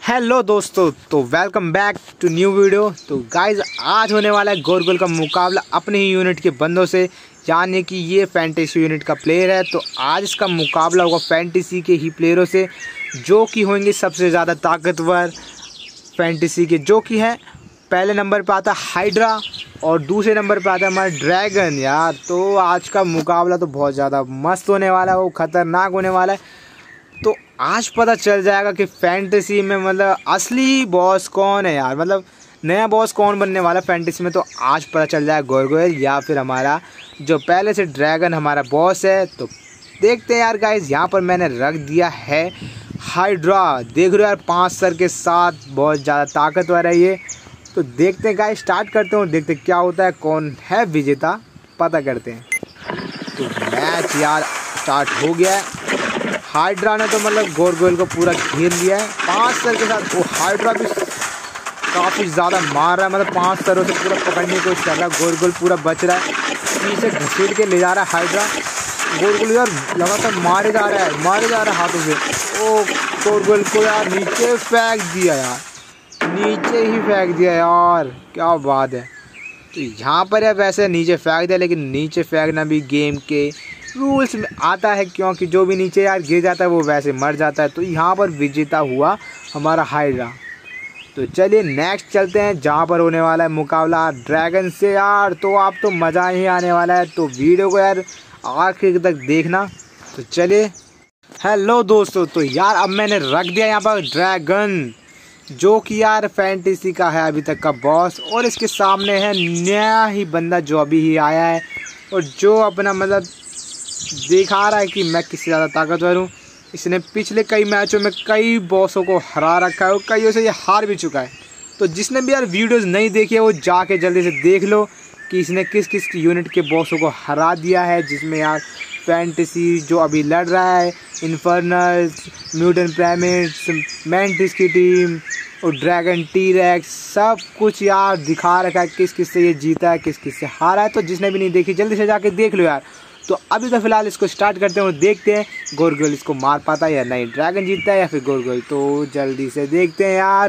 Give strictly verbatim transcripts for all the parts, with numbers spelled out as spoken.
Hello दोस्तों, तो welcome back to new video. तो गाइज आज होने वाला है गोरगोल का मुकाबला अपने ही यूनिट के बंदों से, यानी कि ये फैंटेसी यूनिट का प्लेयर है। तो आज इसका मुकाबला होगा फैंटेसी के ही प्लेयरों से, जो कि होंगे सबसे ज़्यादा ताकतवर फैंटेसी के, जो कि हैं पहले नंबर पे आता है हाइड्रा और दूसरे नंबर पे आता है हमारा ड्रैगन। यार तो आज का मुकाबला तो बहुत ज़्यादा मस्त होने वाला है, वो ख़तरनाक होने वाला है। तो आज पता चल जाएगा कि फैंटेसी में मतलब असली बॉस कौन है यार, मतलब नया बॉस कौन बनने वाला फैंटेसी में। तो आज पता चल जाएगा गोरगोल या फिर हमारा जो पहले से ड्रैगन हमारा बॉस है। तो देखते हैं यार गाइस, यहाँ पर मैंने रख दिया है हाइड्रा। देख रहे हो यार, पांच सर के साथ बहुत ज़्यादा ताकतवर है ये। तो देखते हैं गाइस, स्टार्ट करते हैं, देखते क्या होता है, कौन है विजेता पता करते हैं। तो मैच यार स्टार्ट हो गया है। हाइड्रा ने तो मतलब गोरगोल को पूरा घेर लिया है पांच सर के साथ। वो हाइड्रा भी काफ़ी ज़्यादा मार रहा है, मतलब पांच सरों से पूरा पकड़ने की कोशिश कर रहा है। गोरगोल पूरा बच रहा है, पीछे घसीट के ले जा रहा है हाइड्रा। गोरगोल यार लगातार मारे जा रहा है मारे जा रहा है हाथों से। ओ गोरगोल को यार नीचे फेंक दिया यार, नीचे ही फेंक दिया यार, क्या बात है। तो यहाँ पर यार वैसे नीचे फेंक दिया, लेकिन नीचे फेंकना भी गेम के रूल्स में आता है, क्योंकि जो भी नीचे यार गिर जाता है वो वैसे मर जाता है। तो यहाँ पर विजेता हुआ हमारा हाइड्रा। तो चलिए नेक्स्ट चलते हैं, जहाँ पर होने वाला है मुकाबला ड्रैगन से। यार तो आप तो मज़ा ही आने वाला है, तो वीडियो को यार आखिर तक देखना। तो चलिए हेलो दोस्तों, तो यार अब मैंने रख दिया यहाँ पर ड्रैगन, जो कि यार फैंटेसी का है अभी तक का बॉस, और इसके सामने है नया ही बंदा जो अभी ही आया है और जो अपना मतलब दिखा रहा है कि मैं किससे ज़्यादा ताकतवर हूँ। इसने पिछले कई मैचों में कई बॉसों को हरा रखा है और कईयों से ये हार भी चुका है। तो जिसने भी यार वीडियोस नहीं देखी है वो जाके जल्दी से देख लो कि इसने किस किस यूनिट के बॉसों को हरा दिया है, जिसमें यार फैंटेसी जो अभी लड़ रहा है, इन्फर्नल्स, म्यूटेंट प्राइमेट्स, मैंटिस की टीम और ड्रैगन टी-रेक्स, सब कुछ यार दिखा रखा है किस किस से ये जीता है, किस किस से हारा है। तो जिसने भी नहीं देखी जल्दी से जाके देख लो यार। तो अभी तो फिलहाल इसको स्टार्ट करते हैं और देखते हैं गोरगोल इसको मार पाता है या नहीं, ड्रैगन जीतता है या फिर गोरगोल। तो जल्दी से देखते हैं यार।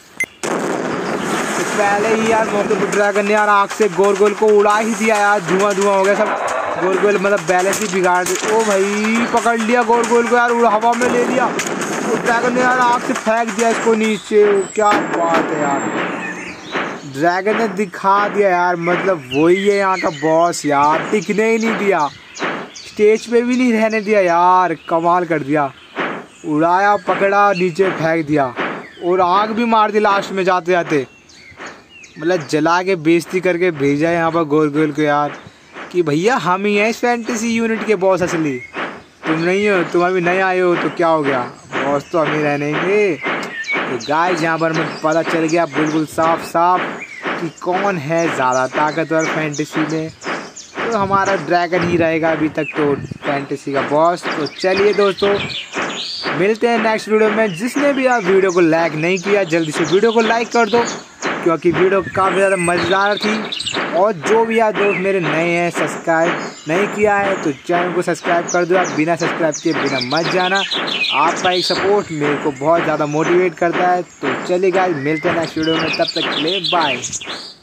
तो पहले ही यार मौके पर ड्रैगन ने यार आँख से गोरगोल को उड़ा ही दिया यार, धुआं धुआं हो गया सब। गोरगोल मतलब बैलेंस ही बिगाड़ दी। ओ भाई पकड़ लिया गोरगोल को यार, हवा में ले लिया। तो ड्रैगन ने यार आँख से फेंक दिया इसको नीचे। क्या बात है यार, ड्रैगन ने दिखा दिया यार, मतलब वही है यहाँ का बॉस यार, टिकने ही नहीं दिया, स्टेज पे भी नहीं रहने दिया यार, कमाल कर दिया। उड़ाया, पकड़ा, नीचे फेंक दिया और आग भी मार दी लास्ट में जाते जाते, मतलब जला के बेइज्जती करके भेजा यहाँ पर गोरगोल को यार कि भैया हम ही हैं इस फैंटेसी यूनिट के बॉस, असली तुम नहीं हो, तुम अभी नए आए हो तो क्या हो गया, बॉस तो हम ही रहेंगे। तो गाइस यहाँ पर मुझे पता चल गया बिल्कुल साफ साफ कि कौन है ज़्यादा ताकतवर फैंटेसी में। तो हमारा ड्रैगन ही रहेगा अभी तक तो फैंटेसी का बॉस। तो चलिए दोस्तों मिलते हैं नेक्स्ट वीडियो में। जिसने भी आप वीडियो को लाइक नहीं किया जल्दी से वीडियो को लाइक कर दो, क्योंकि वीडियो काफ़ी ज़्यादा मज़ेदार थी। और जो भी यार दोस्त मेरे नए हैं सब्सक्राइब नहीं किया है तो चैनल को सब्सक्राइब कर दो। आप बिना सब्सक्राइब किए बिना मत जाना, आपका एक सपोर्ट मेरे को बहुत ज़्यादा मोटिवेट करता है। तो चलिए गाइस मिलते हैं नेक्स्ट वीडियो में, तब तक के लिए बाय।